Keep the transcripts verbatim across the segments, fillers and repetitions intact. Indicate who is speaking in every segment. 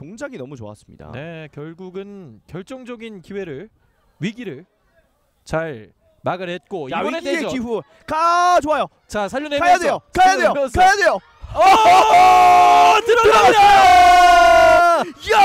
Speaker 1: 동작이 너무 좋았습니다.
Speaker 2: 네, 결국은 결정적인 기회를 위기를 잘 막아냈고
Speaker 1: 자,
Speaker 2: 이번에
Speaker 1: 위기의
Speaker 2: 대전.
Speaker 1: 기후 가 좋아요.
Speaker 2: 자, 살려내면서
Speaker 1: 가야 돼요. 가야 돼요.
Speaker 2: 살려내면서.
Speaker 1: 가야 돼요.
Speaker 2: 어! 들어갑니다.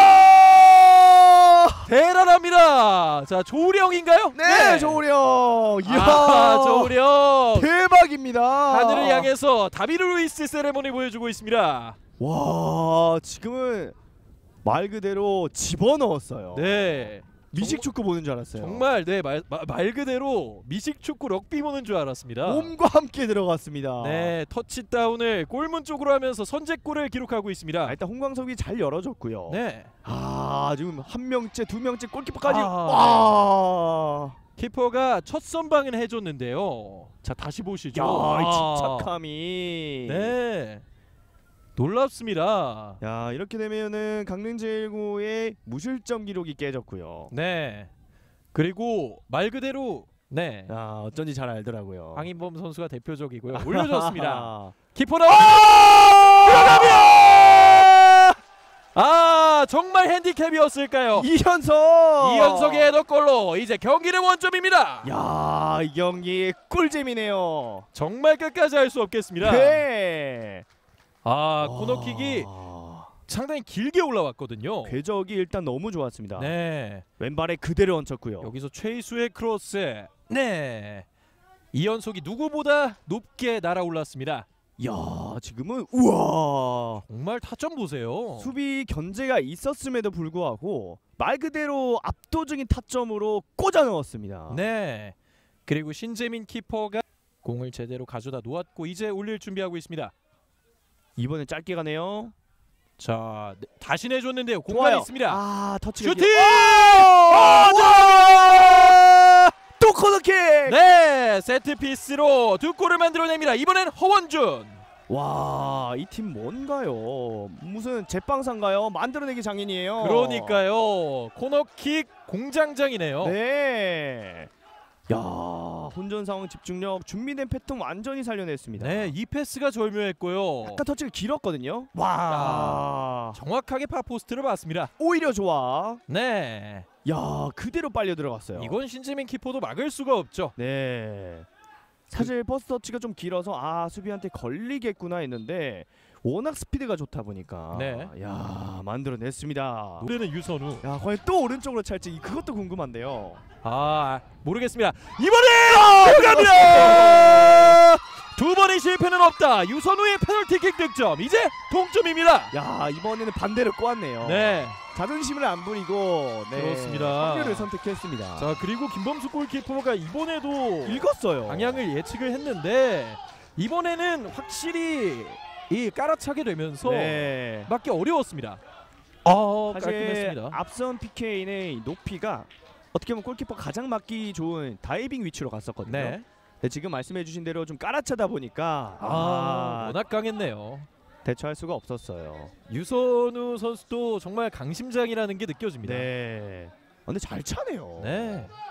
Speaker 1: 이야!
Speaker 2: 대단합니다. 자, 조우령인가요?
Speaker 1: 네, 조우령. 이야,
Speaker 2: 아, 조우령.
Speaker 1: 대박입니다.
Speaker 2: 하늘을 향해서 다비드 루이스 세레모니 보여주고 있습니다.
Speaker 1: 와, 지금은 말 그대로 집어넣었어요.
Speaker 2: 네.
Speaker 1: 미식 축구 보는 줄 알았어요.
Speaker 2: 정말 네, 말, 말 그대로 미식 축구 럭비 보는 줄 알았습니다.
Speaker 1: 몸과 함께 들어갔습니다.
Speaker 2: 네, 터치다운을 골문 쪽으로 하면서 선제골을 기록하고 있습니다.
Speaker 1: 아, 일단 홍광석이 잘 열어줬고요.
Speaker 2: 네.
Speaker 1: 아, 지금 한 명째, 두 명째 골키퍼까지.
Speaker 2: 아,
Speaker 1: 와.
Speaker 2: 키퍼가 첫 선방은 해줬는데요. 자, 다시 보시죠.
Speaker 1: 야, 이
Speaker 2: 아.
Speaker 1: 침착함이.
Speaker 2: 네. 놀랍습니다.
Speaker 1: 야, 이렇게 되면은 강릉제일고의 무실점 기록이 깨졌고요.
Speaker 2: 네. 그리고 말 그대로 네.
Speaker 1: 야, 어쩐지 잘 알더라고요.
Speaker 2: 황인범 선수가 대표적이고요. 올려줬습니다. 키퍼
Speaker 1: 아!
Speaker 2: 나와. 들어가면! 아, 정말 핸디캡이었을까요?
Speaker 1: 이현석.
Speaker 2: 이현석의 헤더골로 이제 경기는 원점입니다.
Speaker 1: 야, 이 경기 꿀잼이네요.
Speaker 2: 정말 끝까지 할 수 없겠습니다.
Speaker 1: 네.
Speaker 2: 아, 코너킥이 상당히 길게 올라왔거든요.
Speaker 1: 궤적이 일단 너무 좋았습니다.
Speaker 2: 네.
Speaker 1: 왼발에 그대로 얹혔고요.
Speaker 2: 여기서 최희수의 크로스. 네. 이현석이 누구보다 높게 날아올랐습니다.
Speaker 1: 야, 지금은 우와.
Speaker 2: 정말 타점 보세요.
Speaker 1: 수비 견제가 있었음에도 불구하고 말 그대로 압도적인 타점으로 꽂아 넣었습니다.
Speaker 2: 네. 그리고 신재민 키퍼가 공을 제대로 가져다 놓았고 이제 올릴 준비하고 있습니다.
Speaker 1: 이번엔 짧게 가네요.
Speaker 2: 자, 네, 다시 내줬는데요. 공간이 있습니다.
Speaker 1: 아, 터치가
Speaker 2: 슈팅!
Speaker 1: 아, 와! 또 코너킥!
Speaker 2: 네, 세트피스로 두 골을 만들어냅니다. 이번엔 허원준.
Speaker 1: 와, 이 팀 뭔가요? 무슨 제빵사인가요? 만들어내기 장인이에요.
Speaker 2: 그러니까요. 코너킥 공장장이네요.
Speaker 1: 네. 야, 혼전 상황 집중력 준비된 패턴 완전히 살려냈습니다.
Speaker 2: 네, 이 패스가 절묘했고요.
Speaker 1: 아까 터치가 길었거든요.
Speaker 2: 와,
Speaker 1: 와,
Speaker 2: 정확하게 파포스트를 봤습니다.
Speaker 1: 오히려 좋아.
Speaker 2: 네,
Speaker 1: 야, 그대로 빨려 들어갔어요.
Speaker 2: 이건 신재민 키퍼도 막을 수가 없죠.
Speaker 1: 네. 사실 퍼스트 터치가 좀 길어서 아, 수비한테 걸리겠구나 했는데 워낙 스피드가 좋다 보니까
Speaker 2: 네.
Speaker 1: 야, 만들어냈습니다.
Speaker 2: 노래는 유선우.
Speaker 1: 야, 과연 또 오른쪽으로 찰지 그것도 궁금한데요.
Speaker 2: 아, 모르겠습니다. 이번에 들어갑니다. 두 번의 실패는 없다. 유선우의 페널티킥 득점. 이제 동점입니다.
Speaker 1: 야, 이번에는 반대로 꼬았네요.
Speaker 2: 네,
Speaker 1: 자존심을 안 부리고 네,
Speaker 2: 그렇습니다.
Speaker 1: 합류를 선택했습니다.
Speaker 2: 자, 그리고 김범수 골키퍼가 이번에도
Speaker 1: 읽었어요.
Speaker 2: 방향을 예측을 했는데 이번에는 확실히 이 깔아차게 되면서
Speaker 1: 네.
Speaker 2: 맞기 어려웠습니다. 아,
Speaker 1: 사실
Speaker 2: 깔끔했습니다.
Speaker 1: 앞선 피케이의 높이가 어떻게 보면 골키퍼 가장 맞기 좋은 다이빙 위치로 갔었거든요.
Speaker 2: 네.
Speaker 1: 근데 지금 말씀해주신 대로 좀 깔아차다 보니까
Speaker 2: 아,
Speaker 1: 아,
Speaker 2: 워낙 강했네요.
Speaker 1: 대처할 수가 없었어요.
Speaker 2: 유선우 선수도 정말 강심장이라는 게 느껴집니다.
Speaker 1: 네. 아, 근데 잘 차네요.
Speaker 2: 네.